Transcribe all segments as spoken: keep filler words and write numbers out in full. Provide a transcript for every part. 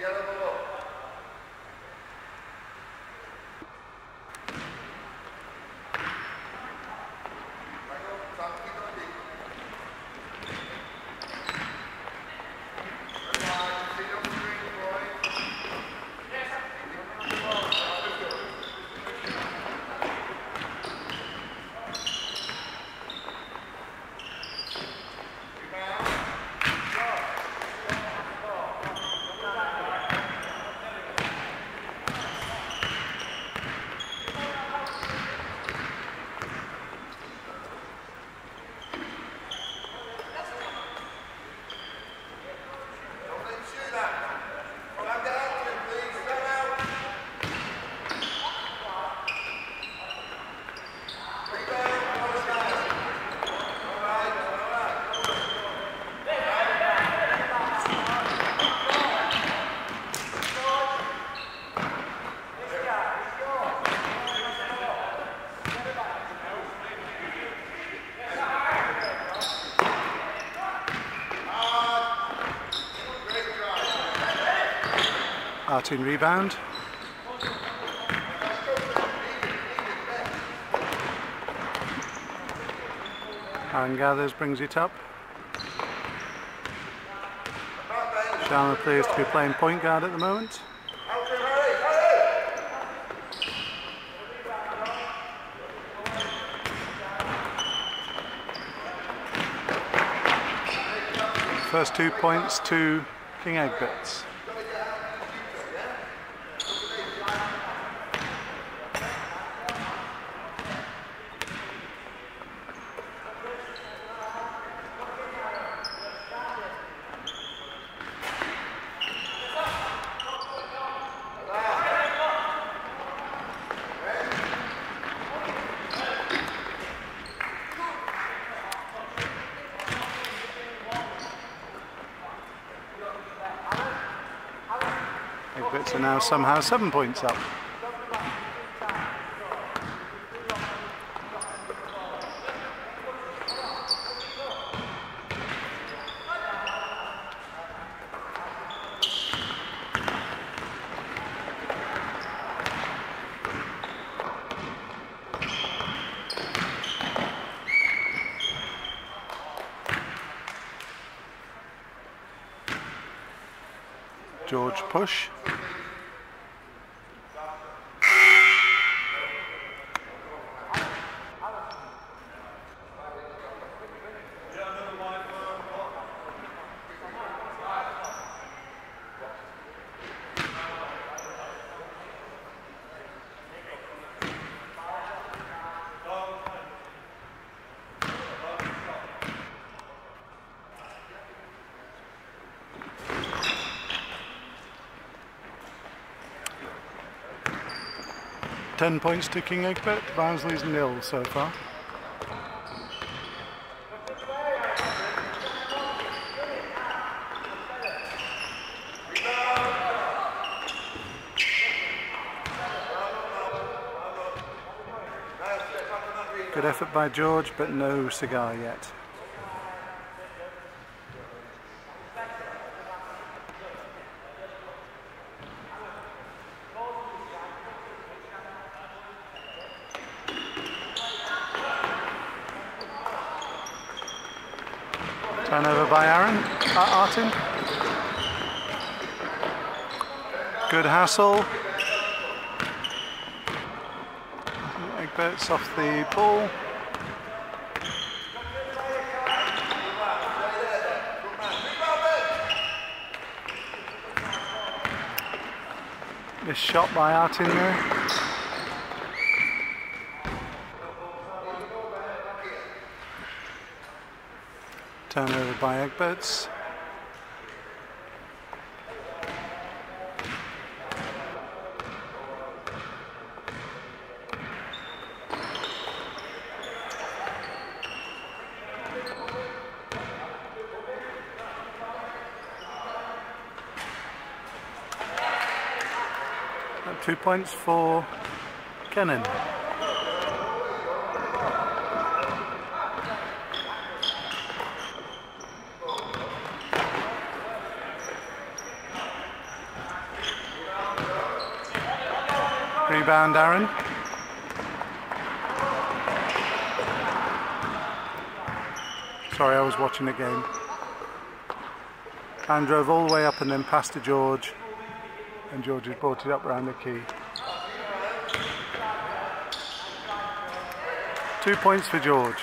Artin rebound. Aaron gathers, brings it up. Sharma appears to be playing point guard at the moment. First two points to King Ecgberts. Ecgberts are now somehow seven points up. George push. Ten points to King Ecgbert. Barnsley's nil so far. Good effort by George, but no cigar yet. Turnover by Aaron, uh, Artin. Good hassle. Ecgberts off the ball. Missed shot by Artin there. Turnover by Ecgberts. Two points for Kennan. rebound, Aaron. Sorry, I was watching the game. And drove all the way up and then passed to George. And George has brought it up round the key. Two points for George.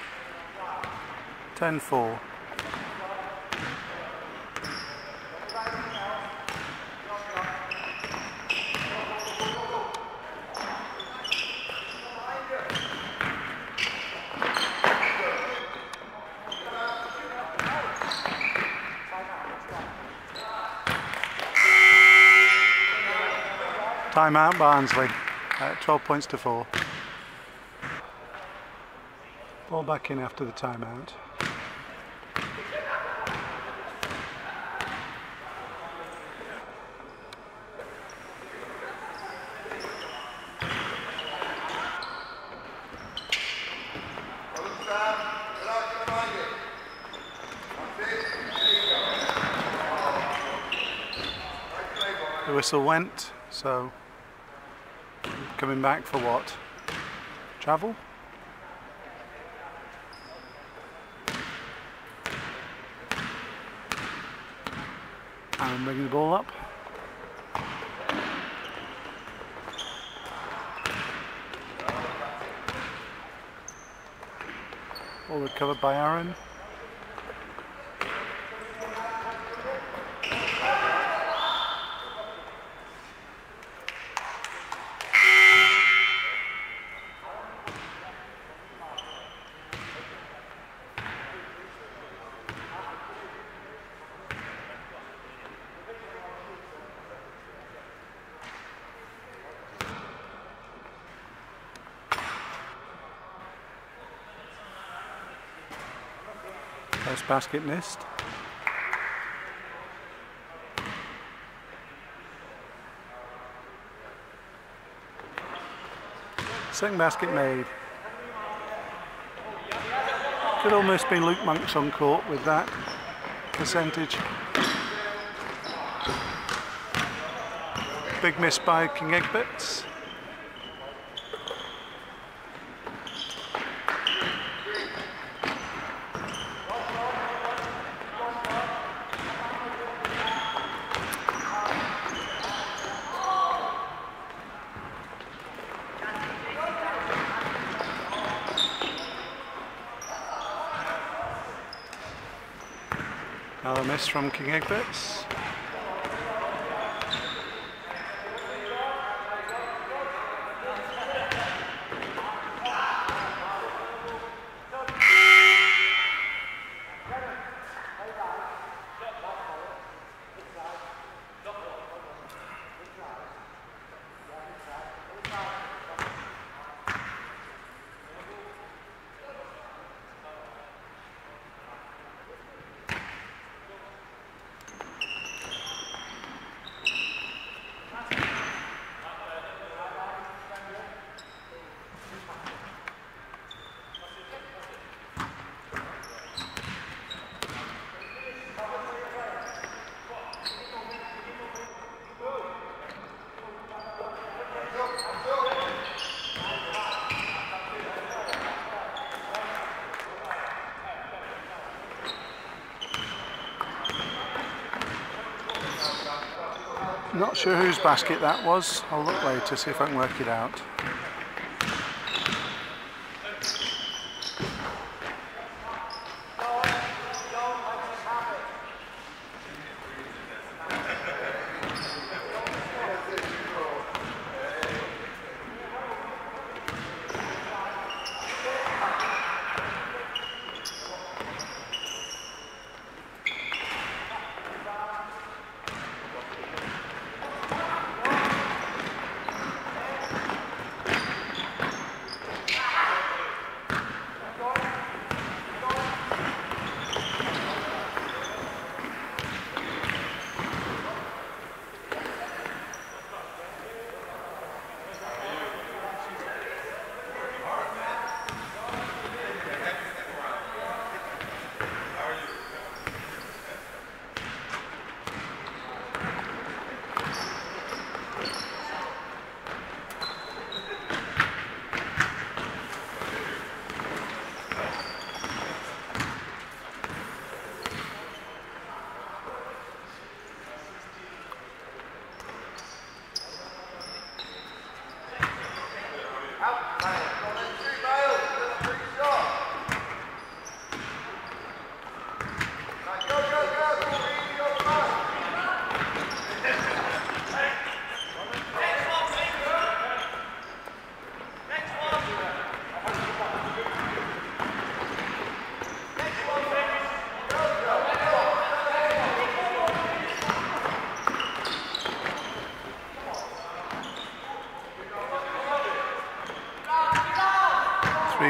ten four. Time out, Barnsley. Uh, twelve points to four. Ball back in after the timeout. The whistle went, so coming back for what? Travel? And bringing the ball up. All recovered by Aaron. First basket missed. Second basket made. Could almost be Luke Monks on court with that percentage. Big miss by King Ecgberts. Another miss from King Ecgberts. Not sure whose basket that was. I'll look later, see if I can work it out.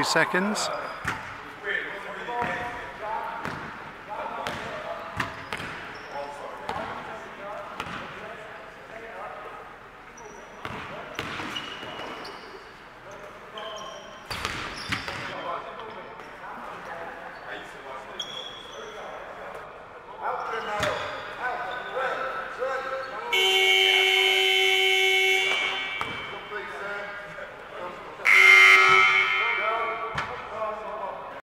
seconds.